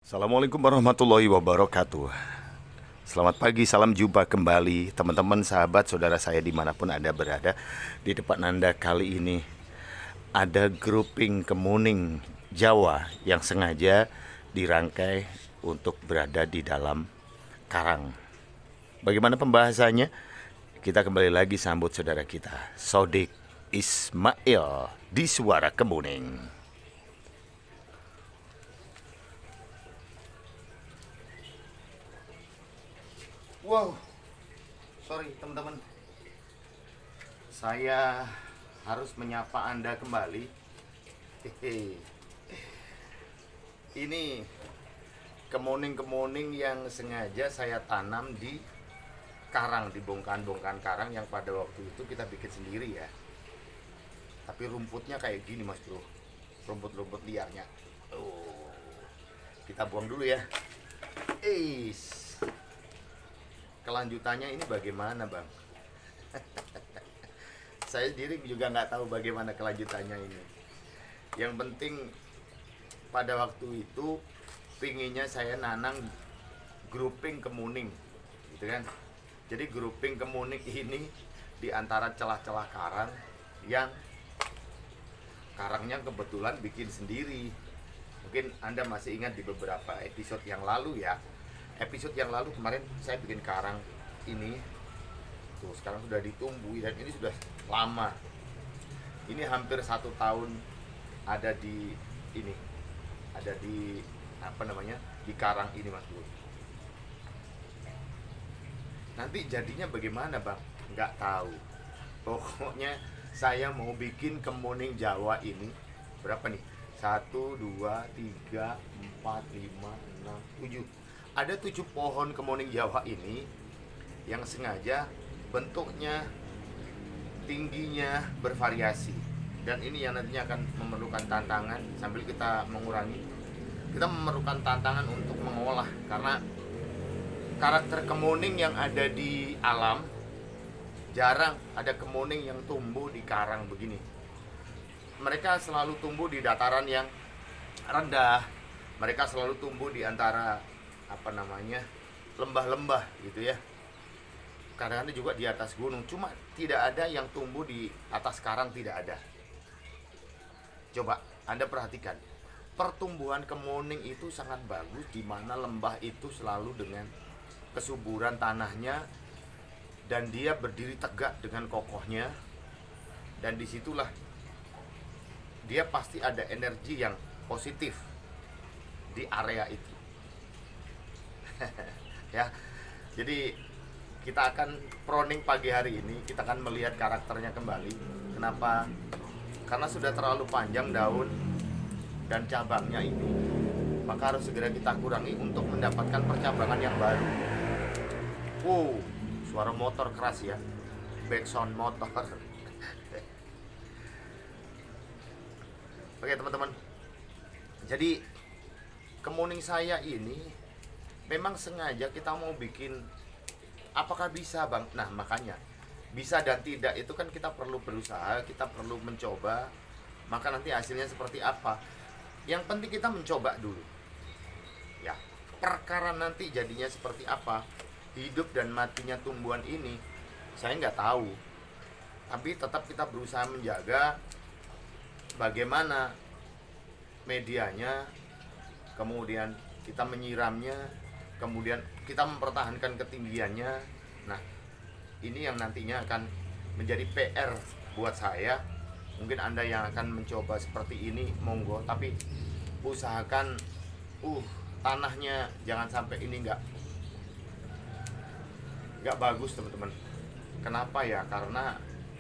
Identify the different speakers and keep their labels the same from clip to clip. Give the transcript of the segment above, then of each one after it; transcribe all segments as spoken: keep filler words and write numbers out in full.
Speaker 1: Assalamualaikum warahmatullahi wabarakatuh. Selamat pagi, salam jumpa kembali teman-teman, sahabat, saudara saya dimanapun Anda berada. Di depan Anda kali ini ada grouping kemuning Jawa yang sengaja dirangkai untuk berada di dalam karang. Bagaimana pembahasannya? Kita kembali lagi sambut saudara kita, Sodik Ismail di Suara Kemuning. Wow, sorry teman-teman, saya harus menyapa Anda kembali. Hehe. Ini kemuning-kemuning yang sengaja saya tanam di karang, di bongkahan-bongkahan karang yang pada waktu itu kita bikin sendiri ya. Tapi rumputnya kayak gini mas bro, rumput-rumput liarnya. Oh, kita buang dulu ya. Is. Kelanjutannya ini bagaimana bang? Saya sendiri juga nggak tahu bagaimana kelanjutannya ini. Yang penting pada waktu itu pinginnya saya nanam grouping kemuning, gitu kan? Jadi grouping kemuning ini di antara celah-celah karang yang karangnya kebetulan bikin sendiri. Mungkin Anda masih ingat di beberapa episode yang lalu ya. Episode yang lalu kemarin saya bikin karang ini tuh, sekarang sudah ditumbuhi dan ini sudah lama. Ini hampir satu tahun ada di ini, ada di apa namanya, di karang ini mas bro. Nanti jadinya bagaimana bang? Nggak tahu. Pokoknya saya mau bikin kemuning Jawa ini berapa nih? Satu, dua, tiga, empat, lima, enam, tujuh. Ada tujuh pohon kemuning Jawa ini yang sengaja bentuknya, tingginya bervariasi. Dan ini yang nantinya akan memerlukan tantangan sambil kita mengurangi. Kita memerlukan tantangan untuk mengolah karena karakter kemuning yang ada di alam jarang ada kemuning yang tumbuh di karang begini. Mereka selalu tumbuh di dataran yang rendah. Mereka selalu tumbuh di antara apa namanya, lembah-lembah gitu ya. Kadang-kadang juga di atas gunung, cuma tidak ada yang tumbuh di atas karang, tidak ada. Coba Anda perhatikan, pertumbuhan kemuning itu sangat bagus di mana lembah itu selalu dengan kesuburan tanahnya dan dia berdiri tegak dengan kokohnya, dan disitulah dia pasti ada energi yang positif di area itu. Ya, jadi kita akan proning pagi hari ini, kita akan melihat karakternya kembali. Kenapa? Karena sudah terlalu panjang daun dan cabangnya ini, maka harus segera kita kurangi untuk mendapatkan percabangan yang baru. Wow, suara motor keras ya, backsound motor. Oke teman-teman, jadi kemuning saya ini memang sengaja kita mau bikin. Apakah bisa bang? Nah makanya bisa dan tidak itu kan kita perlu berusaha, kita perlu mencoba. Maka nanti hasilnya seperti apa, yang penting kita mencoba dulu ya. Perkara nanti jadinya seperti apa, hidup dan matinya tumbuhan ini saya nggak tahu. Tapi tetap kita berusaha menjaga bagaimana medianya, kemudian kita menyiramnya, kemudian kita mempertahankan ketinggiannya. Nah ini yang nantinya akan menjadi P R buat saya. Mungkin Anda yang akan mencoba seperti ini, monggo. Tapi usahakan uh tanahnya jangan sampai ini nggak nggak bagus teman-teman. Kenapa ya? Karena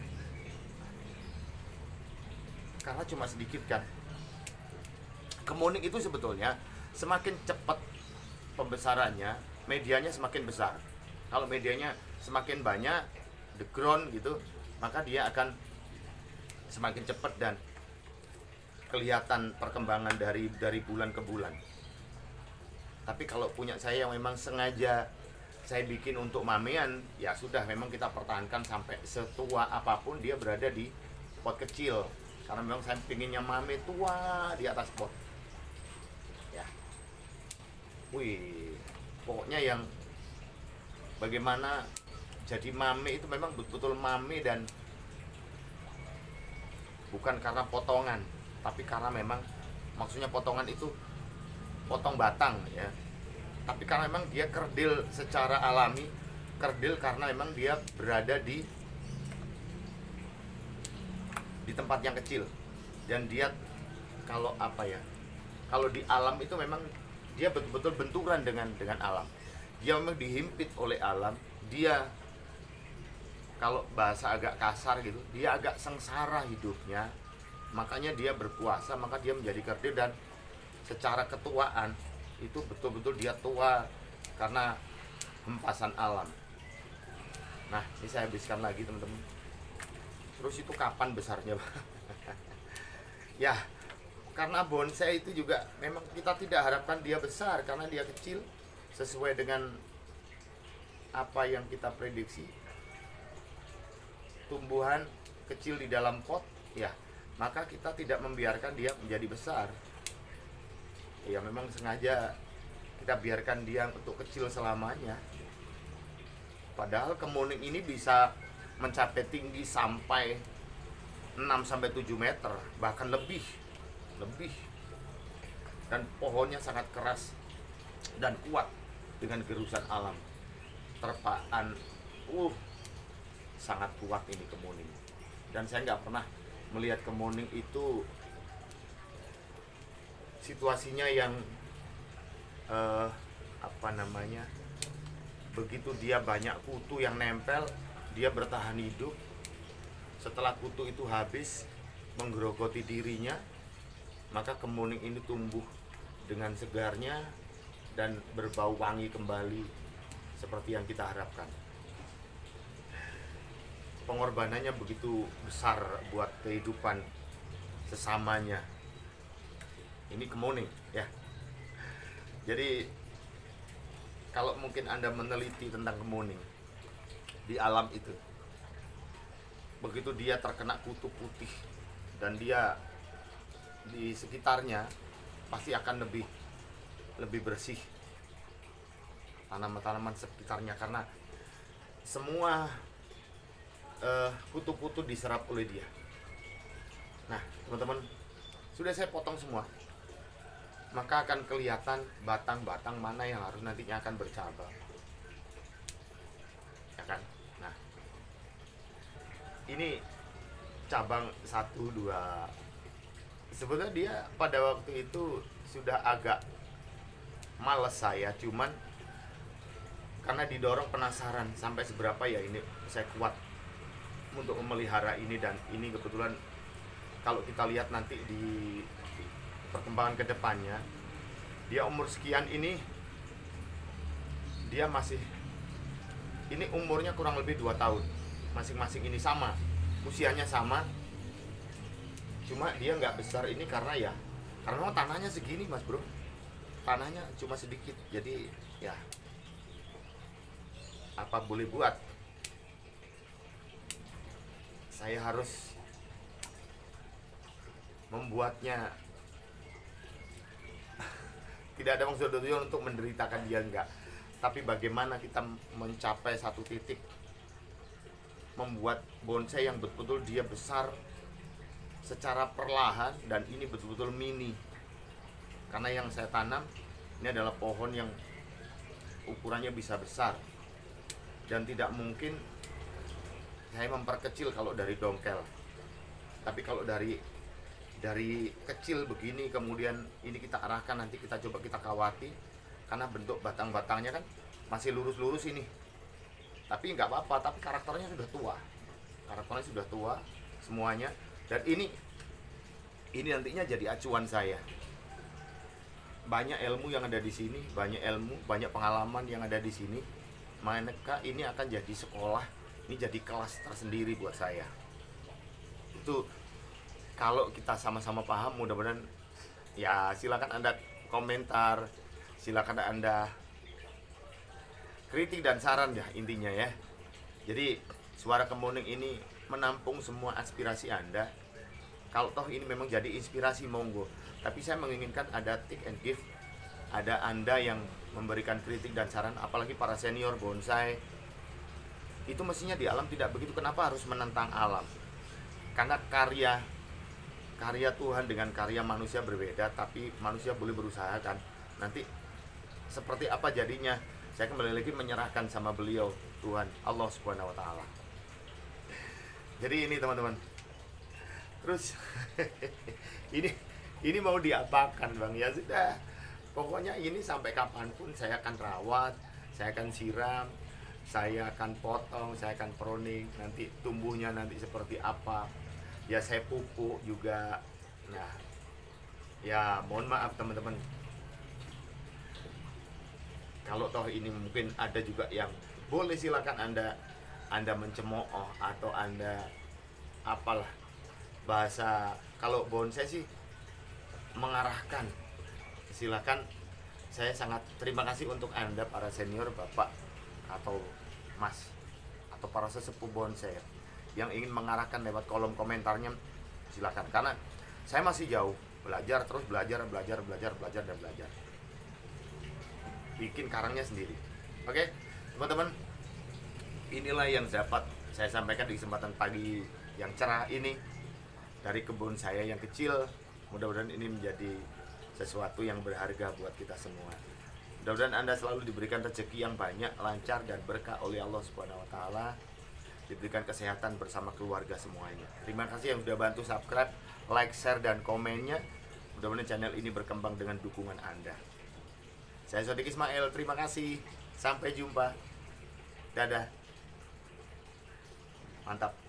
Speaker 1: karena cuma sedikit kan. Kemuning itu sebetulnya semakin cepat pembesarannya, medianya semakin besar. Kalau medianya semakin banyak, the ground gitu, maka dia akan semakin cepat dan kelihatan perkembangan dari dari bulan ke bulan. Tapi kalau punya saya yang memang sengaja saya bikin untuk mamean, ya sudah, memang kita pertahankan sampai setua apapun dia berada di pot kecil. Karena memang saya pinginnya mame tua di atas pot. Ya. Wih, pokoknya yang bagaimana jadi mame itu memang betul-betul mame, dan bukan karena potongan, tapi karena memang maksudnya potongan itu potong batang ya, tapi karena memang dia kerdil secara alami, kerdil karena memang dia berada di di tempat yang kecil, dan dia kalau apa ya, kalau di alam itu memang dia betul-betul benturan dengan dengan alam, dia memang dihimpit oleh alam, dia kalau bahasa agak kasar gitu, dia agak sengsara hidupnya, makanya dia berpuasa, maka dia menjadi kerdil, dan secara ketuaan itu betul-betul dia tua karena hempasan alam. Nah, ini saya habiskan lagi teman-teman. Terus itu kapan besarnya? Ya, karena bonsai itu juga memang kita tidak harapkan dia besar, karena dia kecil sesuai dengan apa yang kita prediksi. Tumbuhan kecil di dalam pot, ya, maka kita tidak membiarkan dia menjadi besar. Ya, memang sengaja kita biarkan dia untuk kecil selamanya. Padahal kemuning ini bisa mencapai tinggi sampai enam sampai tujuh meter, bahkan lebih. Lebih. Dan pohonnya sangat keras dan kuat dengan gerusan alam. Terpaan uh sangat kuat ini kemuning. Dan saya nggak pernah melihat kemuning itu situasinya yang uh, apa namanya, begitu dia banyak kutu yang nempel, dia bertahan hidup. Setelah kutu itu habis menggerogoti dirinya, maka kemuning ini tumbuh dengan segarnya dan berbau wangi kembali seperti yang kita harapkan. Pengorbanannya begitu besar buat kehidupan sesamanya. Ini kemuning ya. Jadi kalau mungkin Anda meneliti tentang kemuning di alam itu, begitu dia terkena kutu putih dan dia di sekitarnya pasti akan lebih lebih bersih tanaman-tanaman sekitarnya, karena semua uh, kutu-kutu diserap oleh dia. Nah teman-teman, sudah saya potong semua, maka akan kelihatan batang-batang mana yang harus nantinya akan bercabang, ya kan? Nah, ini cabang satu dua. Sebenarnya dia pada waktu itu sudah agak males saya, cuman karena didorong penasaran sampai seberapa ya ini saya kuat untuk memelihara ini. Dan ini kebetulan kalau kita lihat nanti di perkembangan kedepannya, dia umur sekian ini, dia masih, ini umurnya kurang lebih dua tahun masing-masing, ini sama, usianya sama, cuma dia nggak besar ini karena ya karena memang tanahnya segini mas bro, tanahnya cuma sedikit, jadi ya apa boleh buat, saya harus membuatnya. Tidak ada maksud tujuan untuk menderitakan dia, enggak, tapi bagaimana kita mencapai satu titik, membuat bonsai yang betul-betul dia besar secara perlahan, dan ini betul-betul mini. Karena yang saya tanam ini adalah pohon yang ukurannya bisa besar, dan tidak mungkin saya memperkecil kalau dari dongkel. Tapi kalau dari dari kecil begini, kemudian ini kita arahkan, nanti kita coba kita kawati, karena bentuk batang-batangnya kan masih lurus-lurus ini. Tapi nggak apa-apa, tapi karakternya sudah tua, karakternya sudah tua semuanya. Dan ini ini nantinya jadi acuan saya. Banyak ilmu yang ada di sini, banyak ilmu, banyak pengalaman yang ada di sini. Maka ini akan jadi sekolah, ini jadi kelas tersendiri buat saya. Itu kalau kita sama-sama paham, mudah-mudahan ya. Silakan Anda komentar, silakan Anda kritik dan saran ya intinya ya. Jadi Suara Kemuning ini menampung semua aspirasi Anda. Kalau toh ini memang jadi inspirasi, monggo. Tapi saya menginginkan ada take and give, ada Anda yang memberikan kritik dan saran, apalagi para senior bonsai. Itu mestinya di alam tidak begitu. Kenapa harus menentang alam? Karena karya karya Tuhan dengan karya manusia berbeda, tapi manusia boleh berusaha kan. Nanti seperti apa jadinya, saya kembali lagi menyerahkan sama beliau, Tuhan Allah Subhanahu wa taala. Jadi ini teman-teman. Terus ini ini mau diapakan Bang? Ya sudah. Pokoknya ini sampai kapanpun saya akan rawat, saya akan siram, saya akan potong, saya akan pruning. Nanti tumbuhnya nanti seperti apa, ya saya pupuk juga. Nah, ya mohon maaf teman-teman, kalau toh ini mungkin ada juga yang boleh, silakan anda anda mencemooh atau anda apalah bahasa, kalau bonsai sih mengarahkan. Silakan, saya sangat terima kasih untuk anda para senior, bapak atau mas atau para sesepuh bonsai yang ingin mengarahkan lewat kolom komentarnya. Silakan, karena saya masih jauh, belajar terus, belajar belajar belajar belajar dan belajar bikin karangnya sendiri. Oke teman-teman, inilah yang dapat saya sampaikan di kesempatan pagi yang cerah ini dari kebun saya yang kecil. Mudah-mudahan ini menjadi sesuatu yang berharga buat kita semua. Mudah-mudahan anda selalu diberikan rezeki yang banyak, lancar dan berkah oleh Allah Subhanahu wa taala. Diberikan kesehatan bersama keluarga semuanya. Terima kasih yang sudah bantu subscribe, like, share dan komennya. Mudah-mudahan channel ini berkembang dengan dukungan anda. Saya Sodik Ismail, terima kasih. Sampai jumpa. Dadah. Mantap.